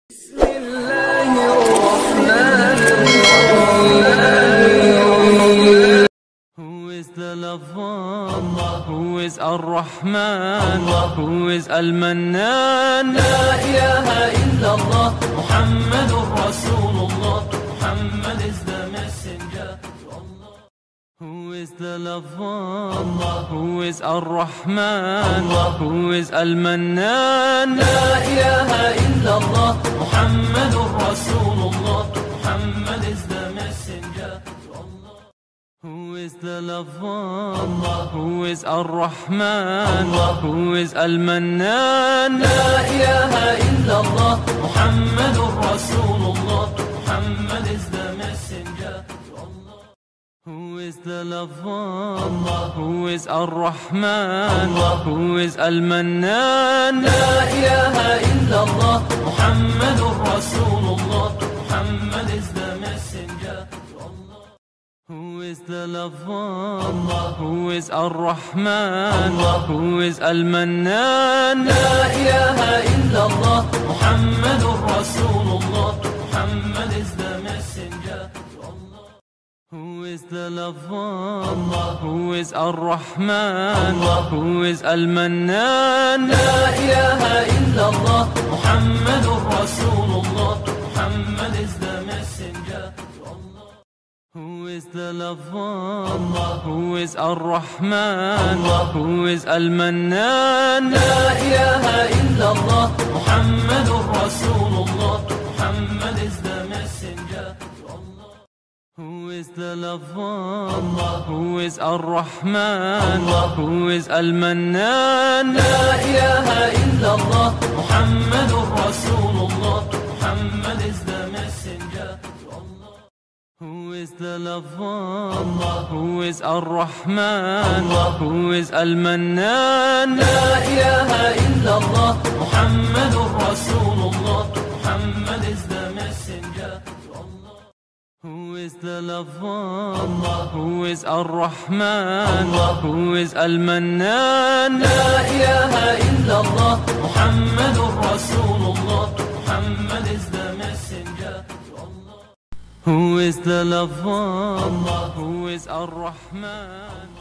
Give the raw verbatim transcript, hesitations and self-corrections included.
بسم الله الرحمن الرحيم. Who is the lover? Who is Ar-Rahman? Who is Al-Mannan? لا إله إلا الله Mohammad Rasoolullah. Muhammad is the messenger to Allah. Who is the lover? Who is Ar-Rahman? Who is Al-Mannan? لا إله إلا الله Muhammad Rasoolullah. Muhammad is the messenger to Allah. Who is the lover? Who is Ar-Rahman? Who is Al-Mannan? لا إله إلا الله Muhammad Rasoolullah. Muhammad is the messenger to Allah. Who is the lover? Who is Ar-Rahman? Who is Al-Mannan? لا إله إلا الله Muhammad Rasoolullah. Muhammad is the messenger to Allah. Who is the lover? Who is Ar-Rahman? Who is Al-Mannan? لا إله إلا الله Muhammad Rasoolullah. Muhammad is the messenger to Allah. Who is the lover? Who is Ar-Rahman? Who is Al-Mannan? لا إله إلا الله Muhammad Rasoolullah. Muhammad is the messenger to Allah. Who is the lover? Who is Ar-Rahman? Who is Al-Mannan? لا إله إلا الله Muhammad Rasoolullah. Muhammad is the messenger to Allah. Who is the lover? Who is Ar-Rahman? Who is Al-Mannan? لا إله إلا الله Muhammad Rasoolullah. Muhammad is the messenger to Allah. Who is the lover? Who is Ar-Rahman? Who is Al-Mannan? لا إله إلا الله Muhammad Rasoolullah. Muhammad is the messenger to Allah. Who is the lover? Who is Ar-Rahman? Who is Al-Mannan? لا إله إلا الله Muhammad Rasoolullah. Muhammad is the messenger to Allah. Who is the lover? Who is Ar-Rahman?